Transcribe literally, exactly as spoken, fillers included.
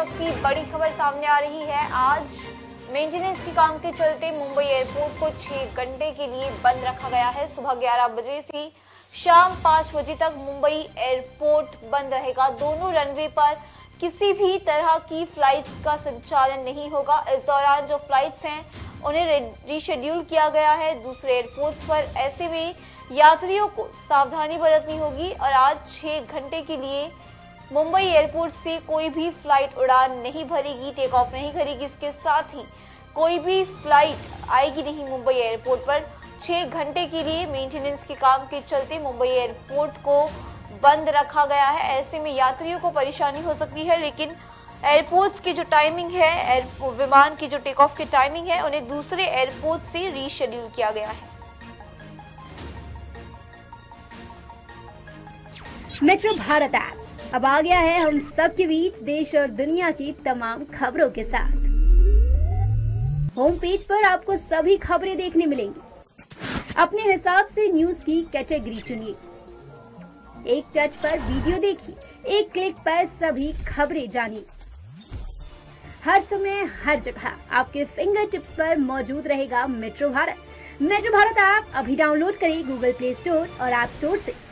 वक्त की बड़ी खबर सामने आ रही है। आज मेंटेनेंस के काम के चलते मुंबई एयरपोर्ट को छह घंटे के लिए बंद रखा गया है। सुबह ग्यारह बजे से शाम पाँच बजे तक मुंबई एयरपोर्ट बंद रहेगा। दोनों रनवे पर किसी भी तरह की फ्लाइट्स का संचालन नहीं होगा। इस दौरान जो फ्लाइट्स हैं उन्हें रीशेड्यूल किया गया है दूसरे एयरपोर्ट्स पर। ऐसे में यात्रियों को सावधानी बरतनी होगी और आज छह घंटे के लिए मुंबई एयरपोर्ट से कोई भी फ्लाइट उड़ान नहीं भरेगी, टेक ऑफ नहीं करेगी। इसके साथ ही कोई भी फ्लाइट आएगी नहीं मुंबई एयरपोर्ट पर। छह घंटे के लिए मेंटेनेंस के काम के चलते मुंबई एयरपोर्ट को बंद रखा गया है। ऐसे में यात्रियों को परेशानी हो सकती है, लेकिन एयरपोर्ट्स की जो टाइमिंग है, विमान की जो टेक ऑफ की टाइमिंग है, उन्हें दूसरे एयरपोर्ट से रीशेड्यूल किया गया है। मेट्रो भारत ऐप अब आ गया है हम सब के बीच देश और दुनिया की तमाम खबरों के साथ। होम पेज पर आपको सभी खबरें देखने मिलेंगी। अपने हिसाब से न्यूज की कैटेगरी चुनिए, एक टच पर वीडियो देखिए, एक क्लिक पर सभी खबरें जानिए। हर समय हर जगह आपके फिंगर टिप्स पर मौजूद रहेगा metro Bharat. Metro Bharat app अभी डाउनलोड करें गूगल प्ले स्टोर और ऐप स्टोर से।